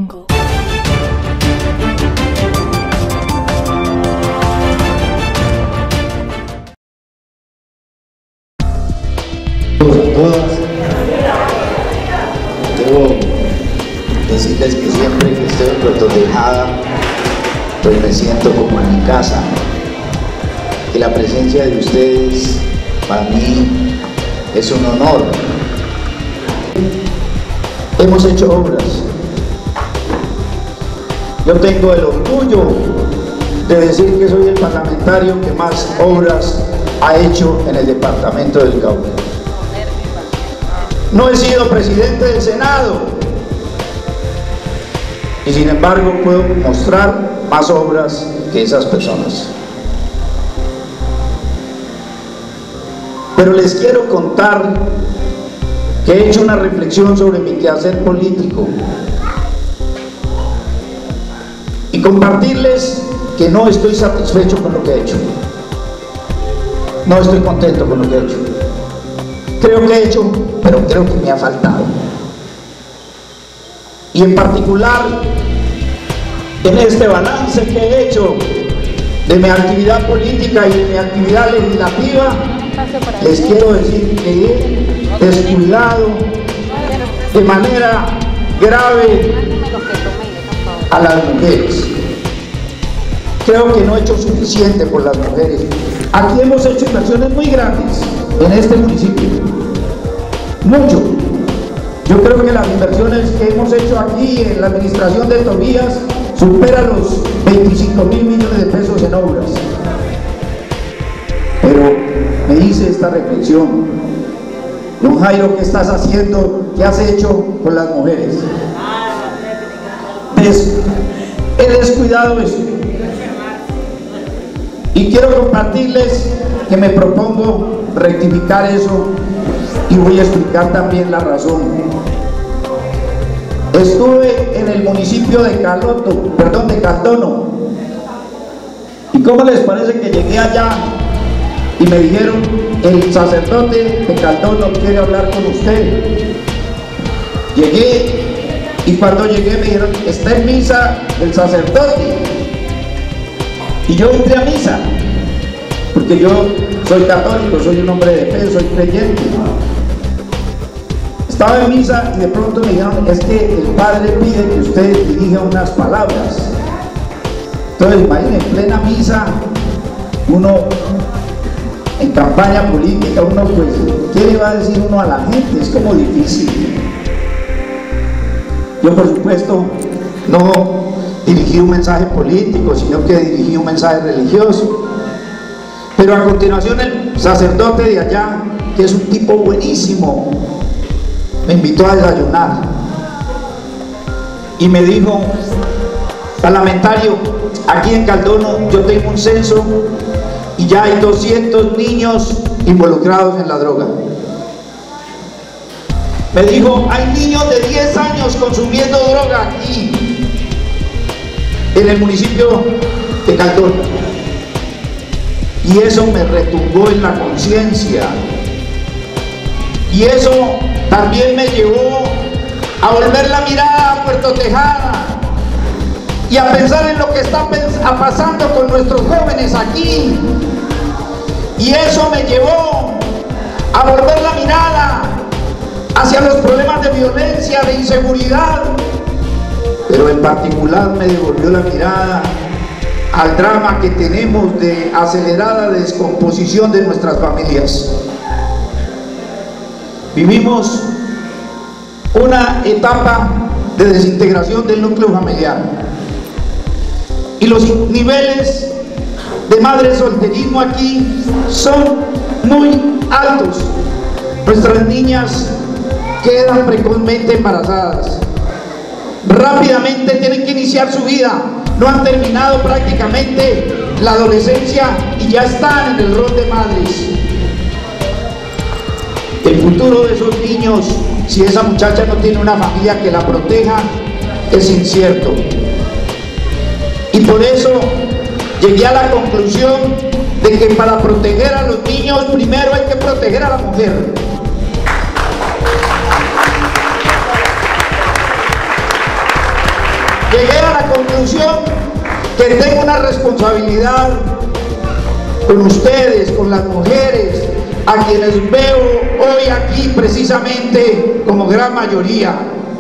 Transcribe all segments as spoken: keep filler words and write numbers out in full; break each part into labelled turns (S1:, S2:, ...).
S1: Todas. Debo decirles que siempre que estoy en Puerto Tejada, pues me siento como en mi casa, que la presencia de ustedes para mí es un honor. Hemos hecho obras. Yo tengo el orgullo de decir que soy el parlamentario que más obras ha hecho en el departamento del Cauca. No he sido presidente del Senado y sin embargo puedo mostrar más obras que esas personas. Pero les quiero contar que he hecho una reflexión sobre mi quehacer político y compartirles que no estoy satisfecho con lo que he hecho. No estoy contento con lo que he hecho. Creo que he hecho, pero creo que me ha faltado. Y en particular, en este balance que he hecho de mi actividad política y de mi actividad legislativa, les quiero decir que he descuidado de manera grave a las mujeres. Creo que no he hecho suficiente por las mujeres. Aquí hemos hecho inversiones muy grandes en este municipio, mucho. Yo creo que las inversiones que hemos hecho aquí en la administración de Tobías supera los veinticinco mil millones de pesos en obras. Pero me hice esta reflexión: don Jairo, ¿qué estás haciendo? ¿Qué has hecho con las mujeres? Des, he descuidado eso. Y quiero compartirles que me propongo rectificar eso y voy a explicar también la razón. Estuve en el municipio de Caloto, perdón, de Caldono. ¿Y cómo les parece que llegué allá y me dijeron: el sacerdote de Caldono quiere hablar con usted? Llegué y cuando llegué me dijeron: está en misa el sacerdote. Y yo entré a misa, porque yo soy católico, soy un hombre de fe, soy creyente. Estaba en misa y de pronto me dijeron: es que el padre pide que usted dirija unas palabras. Entonces, imagínense, en plena misa, uno en campaña política, uno pues, ¿qué le va a decir uno a la gente? Es como difícil. Yo, por supuesto, no dirigí un mensaje político, sino que dirigí un mensaje religioso. Pero a continuación el sacerdote de allá, que es un tipo buenísimo, me invitó a desayunar y me dijo: parlamentario, aquí en Caldono yo tengo un censo y ya hay doscientos niños involucrados en la droga. Me dijo: hay niños de diez años consumiendo droga aquí en el municipio de Caldono. Y eso me retumbó en la conciencia. Y eso también me llevó a volver la mirada a Puerto Tejada y a pensar en lo que está pasando con nuestros jóvenes aquí. Y eso me llevó a volver la mirada hacia los problemas de violencia, de inseguridad. Pero en particular me devolvió la mirada al drama que tenemos de acelerada descomposición de nuestras familias. Vivimos una etapa de desintegración del núcleo familiar y los niveles de madre solterismo aquí son muy altos. Nuestras niñas quedan precozmente embarazadas, rápidamente tienen que iniciar su vida, no han terminado prácticamente la adolescencia y ya están en el rol de madres. El futuro de esos niños, si esa muchacha no tiene una familia que la proteja, es incierto. Y por eso llegué a la conclusión de que para proteger a los niños primero hay que proteger a la mujer. Llegué a la conclusión que tengo una responsabilidad con ustedes, con las mujeres, a quienes veo hoy aquí precisamente como gran mayoría.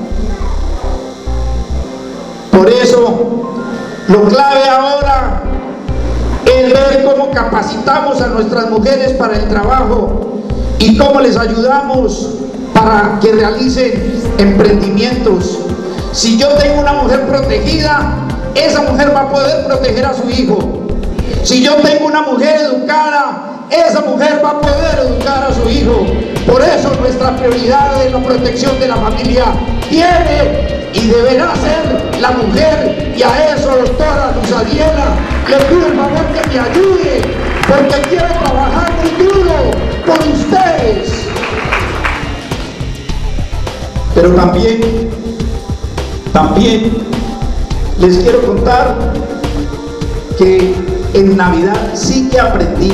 S1: Por eso, lo clave ahora es ver cómo capacitamos a nuestras mujeres para el trabajo y cómo les ayudamos para que realicen emprendimientos. Si yo tengo una mujer protegida, esa mujer va a poder proteger a su hijo. Si yo tengo una mujer educada, esa mujer va a poder educar a su hijo. Por eso nuestra prioridad es la protección de la familia tiene y deberá ser la mujer, y a eso, doctora Luz Adiela, le pido el favor que me ayude, porque quiero trabajar muy duro por ustedes. Pero también, también les quiero contar que en Navidad sí que aprendí,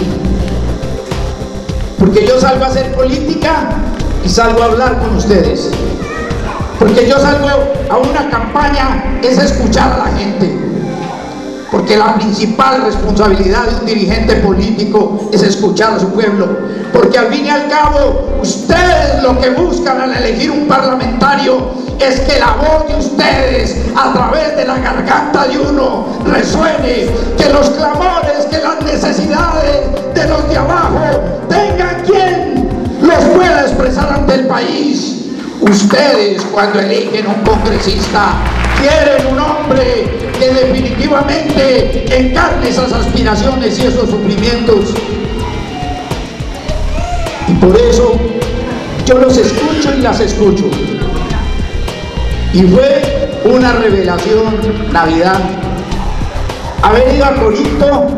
S1: porque yo salgo a hacer política y salgo a hablar con ustedes, porque yo salgo a una campaña es escuchar a la gente, porque la principal responsabilidad de un dirigente político es escuchar a su pueblo, porque al fin y al cabo ustedes lo que buscan al elegir un parlamentario es que la voz de ustedes a través de la garganta de uno resuene, que los clamores, que las necesidades de los de abajo tengan quien los pueda expresar ante el país. Ustedes, cuando eligen un congresista, quieren un hombre que definitivamente encarne esas aspiraciones y esos sufrimientos. Y por eso yo los escucho y las escucho. Y fue una revelación Navidad haber ido a Corinto,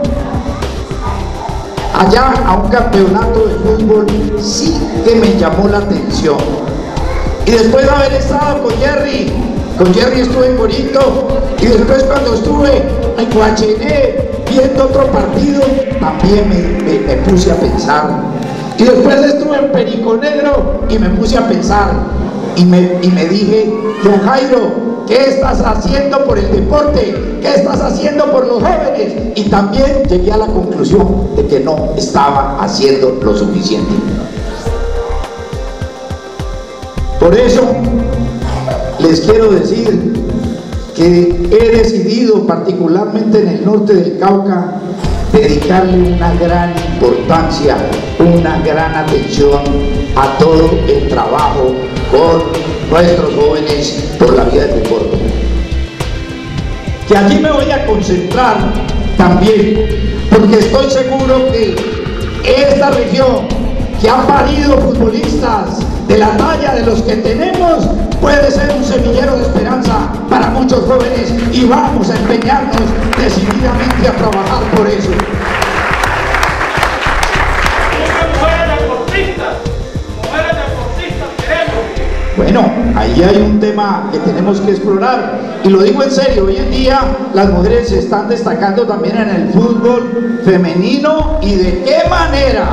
S1: allá a un campeonato de fútbol, sí que me llamó la atención. Y después de haber estado con Jerry, con Jerry estuve en Corinto, y después cuando estuve en Guachené viendo otro partido, también me, me, me puse a pensar. Y después estuve en Perico Negro y me puse a pensar. Y me, y me dije, don Jairo, ¿qué estás haciendo por el deporte? ¿Qué estás haciendo por los jóvenes? Y también llegué a la conclusión de que no estaba haciendo lo suficiente. Por eso les quiero decir que he decidido, particularmente en el norte del Cauca, dedicarle una gran importancia, una gran atención a todo el trabajo con nuestros jóvenes por la vía del deporte. Que allí me voy a concentrar también, porque estoy seguro que esta región, que ha parido futbolistas de la talla de los que tenemos, puede ser un semillero de esperanza para muchos jóvenes, y vamos a empeñarnos decididamente a trabajar por eso. Bueno, ahí hay un tema que tenemos que explorar, y lo digo en serio. Hoy en día las mujeres se están destacando también en el fútbol femenino, y de qué manera,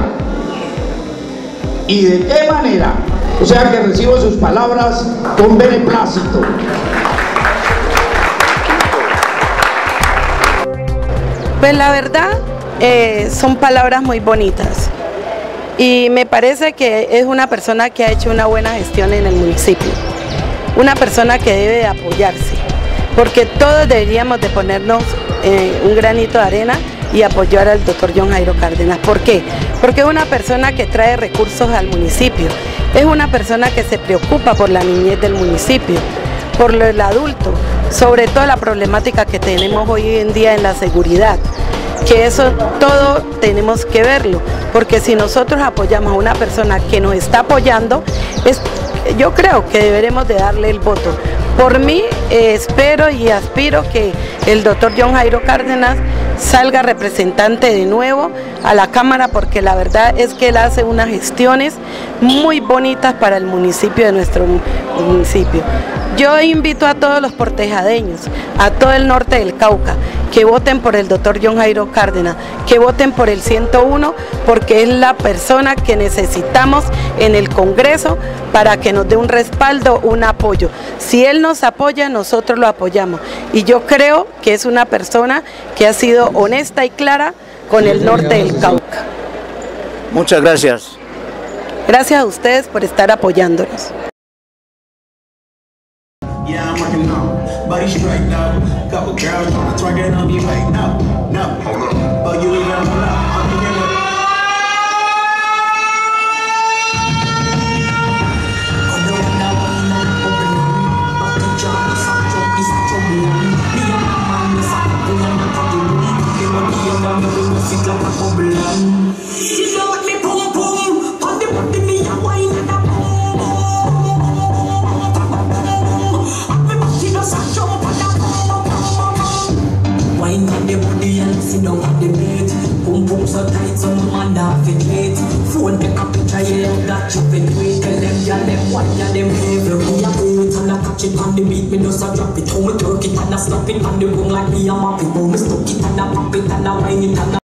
S1: y de qué manera. O sea que recibo sus palabras con beneplácito.
S2: Pues la verdad, eh, son palabras muy bonitas, y me parece que es una persona que ha hecho una buena gestión en el municipio, una persona que debe de apoyarse, porque todos deberíamos de ponernos eh, un granito de arena y apoyar al doctor John Jairo Cárdenas. ¿Por qué? Porque es una persona que trae recursos al municipio, es una persona que se preocupa por la niñez del municipio, por el adulto, sobre todo la problemática que tenemos hoy en día en la seguridad, que eso todo tenemos que verlo, porque si nosotros apoyamos a una persona que nos está apoyando, es, yo creo que deberemos de darle el voto. Por mí, eh, espero y aspiro que el doctor John Jairo Cárdenas salga representante de nuevo a la Cámara, porque la verdad es que él hace unas gestiones muy bonitas para el municipio de nuestro municipio. Yo invito a todos los portejadeños, a todo el norte del Cauca, que voten por el doctor John Jairo Cárdenas, que voten por el ciento uno, porque es la persona que necesitamos en el Congreso para que nos dé un respaldo, un apoyo. Si él nos apoya, nosotros lo apoyamos. Y yo creo que es una persona que ha sido honesta y clara con el norte del Cauca.
S1: Muchas gracias.
S2: Gracias a ustedes por estar apoyándonos.
S3: Yeah, I'm working on body straight now. Couple girls trying to twerk it on me right now. No, hold up. But you leave it on I'm thinking of so tight, so man that fit late. Phone take a picture, yeah, that you fit wait. Tell them, yeah, them one, yeah, them behavior. Me a wait and I catch it on the beat. Me just a drop it, how me twerk it and I slap it on the boom like me a map it. How me stuck it and I pop it and I wine it and I